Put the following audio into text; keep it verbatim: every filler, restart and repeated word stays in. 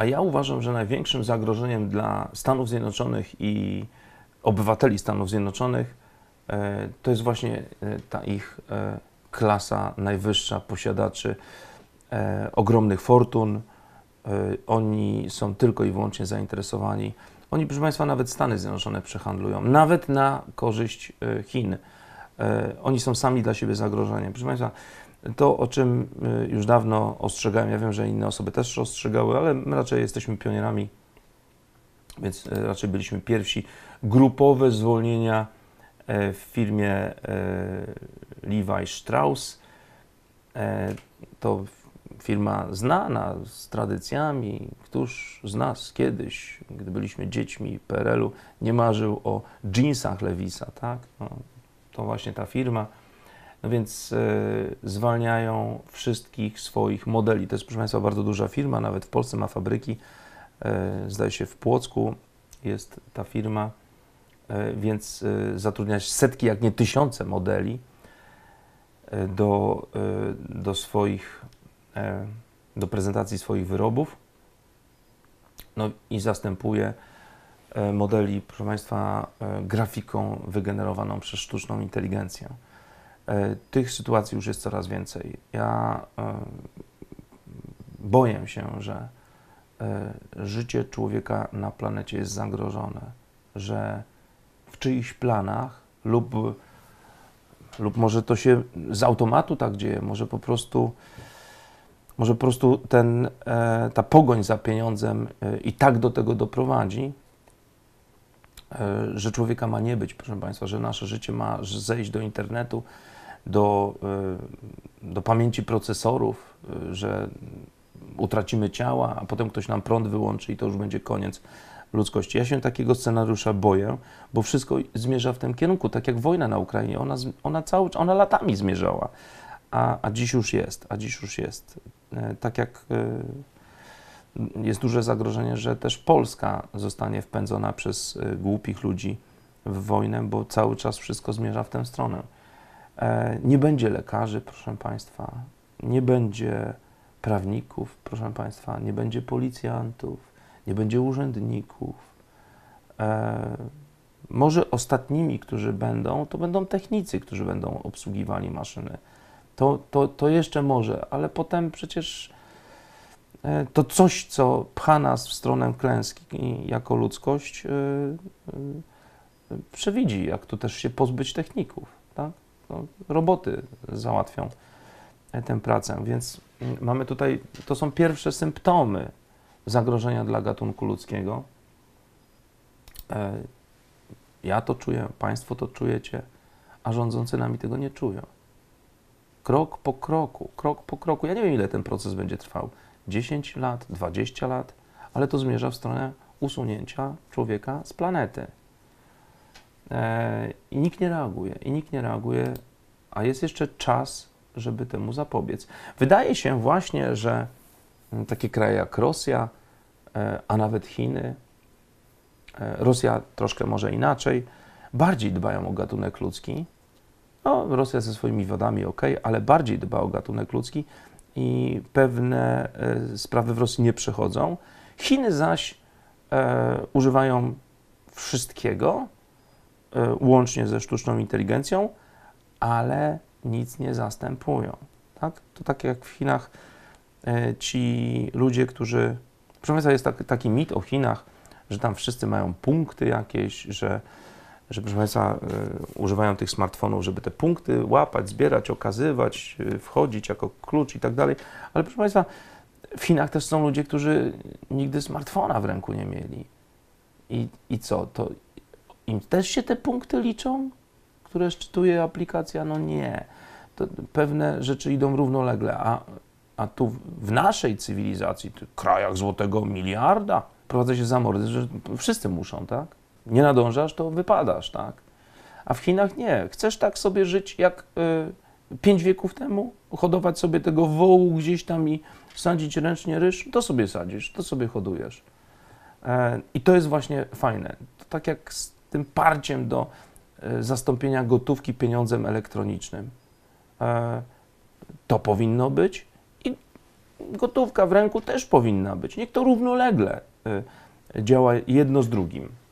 A ja uważam, że największym zagrożeniem dla Stanów Zjednoczonych i obywateli Stanów Zjednoczonych e, to jest właśnie e, ta ich e, klasa najwyższa, posiadaczy e, ogromnych fortun. E, oni są tylko i wyłącznie zainteresowani. Oni, proszę Państwa, nawet Stany Zjednoczone przehandlują, nawet na korzyść e, Chin. E, oni są sami dla siebie zagrożeniem. Proszę Państwa, to, o czym już dawno ostrzegałem, ja wiem, że inne osoby też ostrzegały, ale my raczej jesteśmy pionierami, więc raczej byliśmy pierwsi. Grupowe zwolnienia w firmie Levi Strauss. To firma znana z tradycjami. Któż z nas kiedyś, gdy byliśmy dziećmi P R L u, nie marzył o dżinsach Levisa, tak? No, to właśnie ta firma. No więc y, zwalniają wszystkich swoich modeli. To jest, proszę Państwa, bardzo duża firma, nawet w Polsce ma fabryki, y, zdaje się w Płocku jest ta firma, y, więc y, zatrudniać setki, jak nie tysiące modeli y, do, y, do swoich, y, do prezentacji swoich wyrobów. No i zastępuje y, modeli, proszę Państwa, y, grafiką wygenerowaną przez sztuczną inteligencję. Tych sytuacji już jest coraz więcej. Ja boję się, że życie człowieka na planecie jest zagrożone, że w czyichś planach lub, lub może to się z automatu tak dzieje, może po prostu, może po prostu ten, ta pogoń za pieniądzem i tak do tego doprowadzi, że człowieka ma nie być, proszę Państwa, że nasze życie ma zejść do internetu, do, do pamięci procesorów, że utracimy ciała, a potem ktoś nam prąd wyłączy i to już będzie koniec ludzkości. Ja się takiego scenariusza boję, bo wszystko zmierza w tym kierunku, tak jak wojna na Ukrainie, ona, ona, cały, ona latami zmierzała, a, a dziś już jest, a dziś już jest. Tak jak jest duże zagrożenie, że też Polska zostanie wpędzona przez głupich ludzi w wojnę, bo cały czas wszystko zmierza w tę stronę. Nie będzie lekarzy, proszę Państwa, nie będzie prawników, proszę Państwa, nie będzie policjantów, nie będzie urzędników. Może ostatnimi, którzy będą, to będą technicy, którzy będą obsługiwali maszyny. To, to, to jeszcze może, ale potem przecież to coś, co pcha nas w stronę klęski jako ludzkość, przewidzi, jak tu też się pozbyć techników, tak? No, roboty załatwią tę pracę, więc mamy tutaj, to są pierwsze symptomy zagrożenia dla gatunku ludzkiego. Ja to czuję, Państwo to czujecie, a rządzący nami tego nie czują. Krok po kroku, krok po kroku. Ja nie wiem, ile ten proces będzie trwał. dziesięć lat, dwadzieścia lat, ale to zmierza w stronę usunięcia człowieka z planety. I nikt nie reaguje, i nikt nie reaguje, a jest jeszcze czas, żeby temu zapobiec. Wydaje się właśnie, że takie kraje jak Rosja, a nawet Chiny, Rosja troszkę może inaczej, bardziej dbają o gatunek ludzki. No, Rosja ze swoimi wodami ok, ale bardziej dba o gatunek ludzki i pewne sprawy w Rosji nie przechodzą. Chiny zaś e, używają wszystkiego, łącznie ze sztuczną inteligencją, ale nic nie zastępują. Tak? To tak jak w Chinach ci ludzie, którzy... Proszę Państwa, jest tak, taki mit o Chinach, że tam wszyscy mają punkty jakieś, że, że proszę Państwa, używają tych smartfonów, żeby te punkty łapać, zbierać, okazywać, wchodzić jako klucz i tak dalej. Ale proszę Państwa, w Chinach też są ludzie, którzy nigdy smartfona w ręku nie mieli. I, i co? To im też się te punkty liczą, które szczytuje aplikacja? No nie. To pewne rzeczy idą równolegle, a, a tu w naszej cywilizacji, w krajach złotego miliarda, prowadza się zamordy, że wszyscy muszą, tak? Nie nadążasz, to wypadasz, tak? A w Chinach nie. Chcesz tak sobie żyć jak y, pięć wieków temu? Hodować sobie tego wołu gdzieś tam i sadzić ręcznie ryż? To sobie sadzisz, to sobie hodujesz. E, I to jest właśnie fajne. To tak jak z tym parciem do y, zastąpienia gotówki pieniądzem elektronicznym. E, to powinno być i gotówka w ręku też powinna być. Niech to równolegle y, działa jedno z drugim.